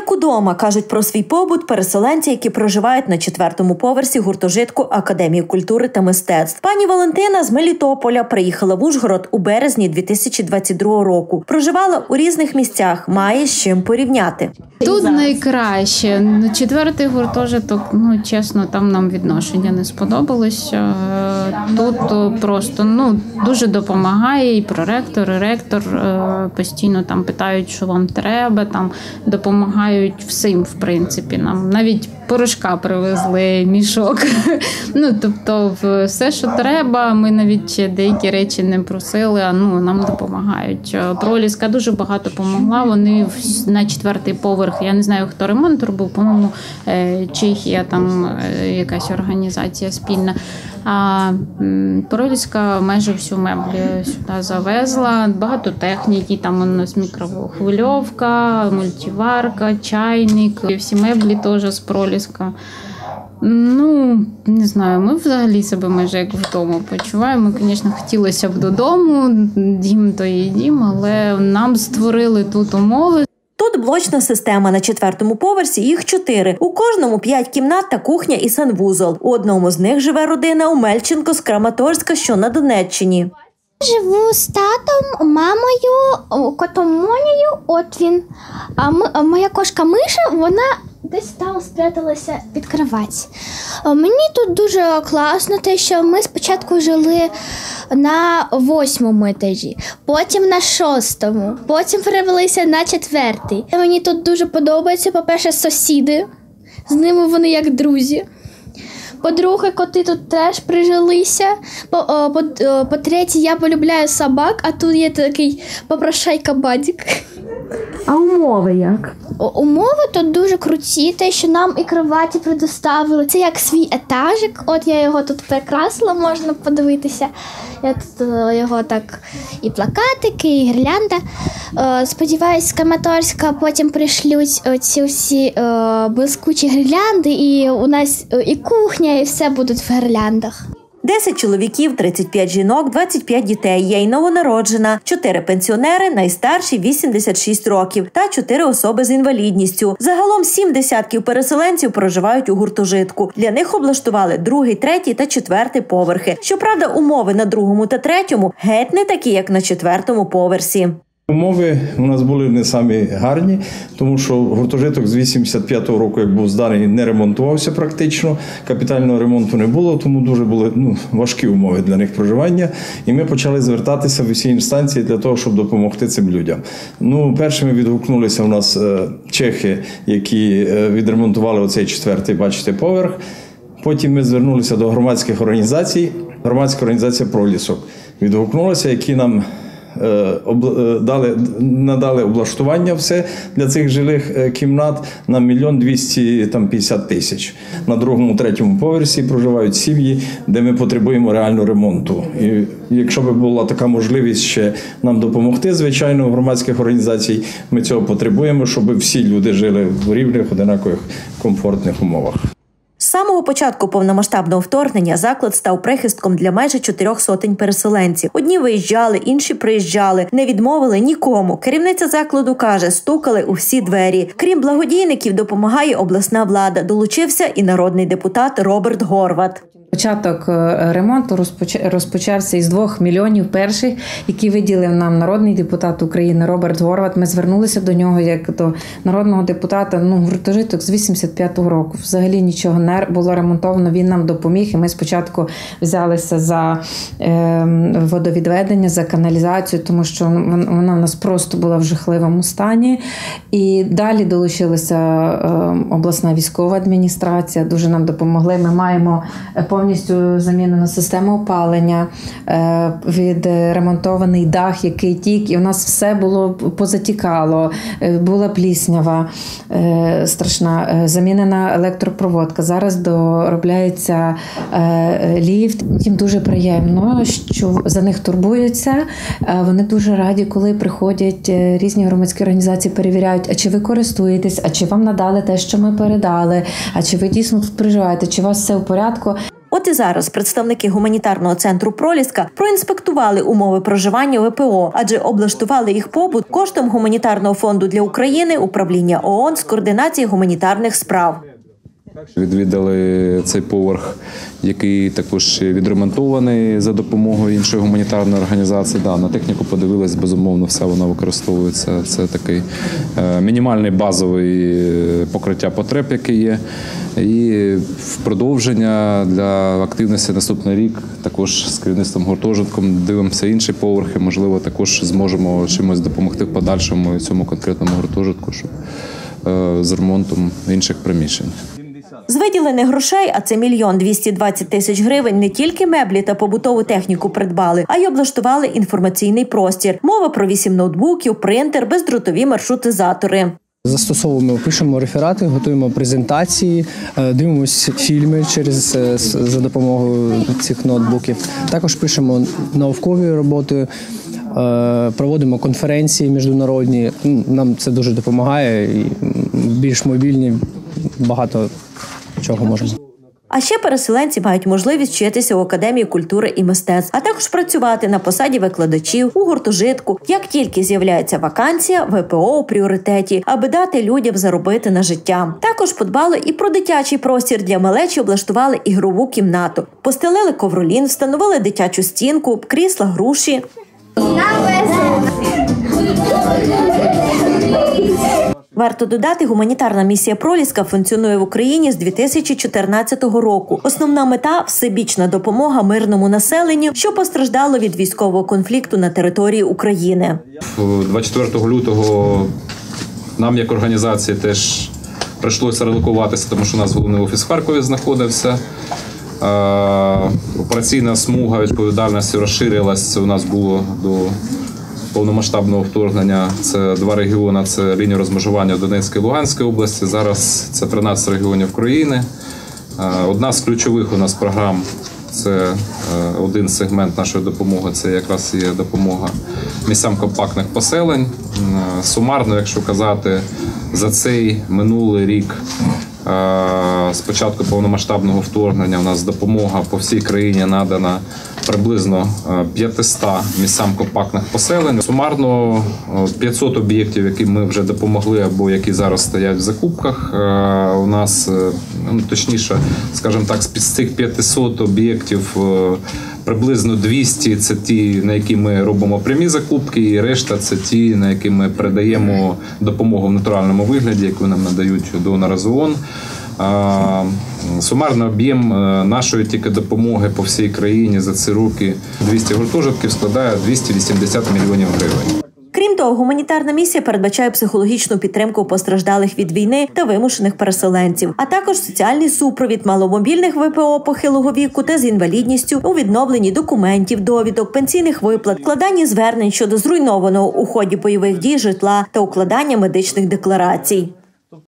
як удома, кажуть про свій побут переселенці, які проживають на 4-му поверсі гуртожитку Академії культури та мистецтв. Пані Валентина з Мелітополя приїхала в Ужгород у березні 2022 року. Проживала у різних місцях, має з чим порівняти. Тут найкраще. 4-й гуртожиток, чесно, там нам відношення не сподобалось. Тут просто, дуже допомагає і проректор, і ректор. Постійно там питають, що вам треба, там допомагають всім, в принципі. Нам навіть порошка привезли, мішок. Тобто все, що треба, ми навіть деякі речі не просили, а нам допомагають. Проліска дуже багато допомогла, вони на 4-й поверх, я не знаю, хто ремонтор був, по-моєму, Чехія, там якась організація спільна. А Проліска майже всю меблі сюди завезла, багато техніки, там у нас мікрохвильовка, мультиварка, чайник, і всі меблі теж з Проліска. Не знаю, ми взагалі себе майже як вдома почуваємо. Звісно, хотілося б додому, дім то є дім, але нам створили тут умови. Тут блочна система, на 4-му поверсі їх 4. У кожному 5 кімнат та кухня і санвузол. У одному з них живе родина Омельченко з Краматорська, що на Донеччині. Живу з татом, мамою, котом Монією, от він. А моя кошка Миша, вона десь там спряталася під кровать. Мені тут дуже класно те, що ми спочатку жили на 8-му етажі, потім на 6-му, потім перевелися на 4-й. Мені тут дуже подобається, по-перше, сусіди, з ними вони як друзі. По-друге, коти тут теж прижилися. По-третє, я полюбляю собак, а тут є такий попрошайка-бадік. А умови як? Умови тут дуже круті, те, що нам і кроваті предоставили. Це як свій етажик, от я його тут прикрасила, можна подивитися. Я тут його так і плакатики, і гірлянда. Сподіваюсь, з Краматорська потім пришлють ці всі блискучі гірлянди, і у нас і кухня, і все будуть в гірляндах. 10 чоловіків, 35 жінок, 25 дітей, є й новонароджена, 4 пенсіонери, найстарші 86 років та 4 особи з інвалідністю. Загалом 7 десятків переселенців проживають у гуртожитку. Для них облаштували 2-й, 3-й та 4-й поверхи. Щоправда, умови на 2-му та 3-му геть не такі, як на 4-му поверсі. Умови у нас були не самі гарні, тому що гуртожиток з 85-го року, як був зданий, не ремонтувався практично, капітального ремонту не було, тому дуже були важкі умови для них проживання. І ми почали звертатися в усі інстанції для того, щоб допомогти цим людям. Першими відгукнулися у нас чехи, які відремонтували оцей 4-й, бачите, поверх. Потім ми звернулися до громадських організацій. Громадська організація «Пролісок» відгукнулася, які нам надали облаштування все для цих жилих кімнат на 1 250 000. На 2-му, 3-му поверсі проживають сім'ї, де ми потребуємо реально ремонту. І якщо б була така можливість ще нам допомогти, звичайно, громадських організацій, ми цього потребуємо, щоб всі люди жили в рівних, одинакових, комфортних умовах. З самого початку повномасштабного вторгнення заклад став прихистком для майже 400 переселенців. Одні виїжджали, інші приїжджали, не відмовили нікому. Керівниця закладу каже, стукали у всі двері. Крім благодійників, допомагає обласна влада. Долучився і народний депутат Роберт Горват. Початок ремонту розпочався із 2 мільйонів перших, які виділив нам народний депутат України Роберт Горват. Ми звернулися до нього як до народного депутата. Гуртожиток з 85-го року. Взагалі нічого не було ремонтовано, він нам допоміг. І ми спочатку взялися за водовідведення, за каналізацію, тому що вона в нас просто була в жахливому стані. І далі долучилася обласна військова адміністрація, дуже нам допомогли. Ми маємо повністю замінену систему опалення, відремонтований дах, який тік, і у нас все було позатікало, була пліснява страшна, замінена електропроводка. Зараз доробляється ліфт. Їм дуже приємно, що за них турбуються. Вони дуже раді, коли приходять різні громадські організації, перевіряють, а чи ви користуєтесь, а чи вам надали те, що ми передали, а чи ви дійсно тут проживаєте, чи у вас все в порядку. От і зараз представники гуманітарного центру «Проліска» проінспектували умови проживання ВПО, адже облаштували їх побут коштом гуманітарного фонду для України управління ООН з координації гуманітарних справ. Відвідали цей поверх, який також відремонтований за допомогою іншої гуманітарної організації. Да, на техніку подивились, безумовно, все вона використовується. Це такий мінімальний базовий покриття потреб, який є. І в продовження для активності наступний рік також з керівництвом гуртожитком дивимося інші поверхи. Можливо, також зможемо чимось допомогти в подальшому цьому конкретному гуртожитку, щоб з ремонтом інших приміщень. З виділених грошей, а це 1 220 000 гривень, не тільки меблі та побутову техніку придбали, а й облаштували інформаційний простір. Мова про 8 ноутбуків, принтер, бездротові маршрутизатори. Застосовуємо, пишемо реферати, готуємо презентації, дивимося фільми за допомогою цих ноутбуків. Також пишемо наукові роботи, проводимо конференції міжнародні. Нам це дуже допомагає і більш мобільні, багато чого можемо. А ще переселенці мають можливість вчитися у Академії культури і мистецтв, а також працювати на посаді викладачів, у гуртожитку. Як тільки з'являється вакансія, ВПО у пріоритеті, аби дати людям заробити на життя. Також подбали і про дитячий простір для малечі, облаштували ігрову кімнату. Постелили ковролін, встановили дитячу стінку, крісла, груші. Варто додати, гуманітарна місія «Проліска» функціонує в Україні з 2014 року. Основна мета – всебічна допомога мирному населенню, що постраждало від військового конфлікту на території України. 24 лютого нам, як організації, теж прийшлося релокуватися, тому що у нас головний офіс в Харкові знаходився. Операційна смуга відповідальності розширилась. У нас було до повномасштабного вторгнення. Це 2 регіони, це лінія розмежування в Донецькій і Луганській області. Зараз це 13 регіонів країни. Одна з ключових у нас програм, це один сегмент нашої допомоги, це якраз є допомога місцям компактних поселень. Сумарно, якщо казати, за цей минулий рік, з початку повномасштабного вторгнення, у нас допомога по всій країні надана приблизно 500 місцям компактних поселень. Сумарно 500 об'єктів, які ми вже допомогли або які зараз стоять в закупках. У нас, точніше, скажімо так, з цих 500 об'єктів приблизно 200 – це ті, на які ми робимо прямі закупки, і решта – це ті, на які ми передаємо допомогу в натуральному вигляді, яку нам надають донори з ООН. Сумарний об'єм нашої тільки допомоги по всій країні за ці роки 200 гуртожитків складає 280 мільйонів гривень. Крім того, гуманітарна місія передбачає психологічну підтримку постраждалих від війни та вимушених переселенців, а також соціальний супровід маломобільних ВПО похилого віку та з інвалідністю у відновленні документів, довідок, пенсійних виплат, складанні звернень щодо зруйнованого у ході бойових дій житла та укладання медичних декларацій.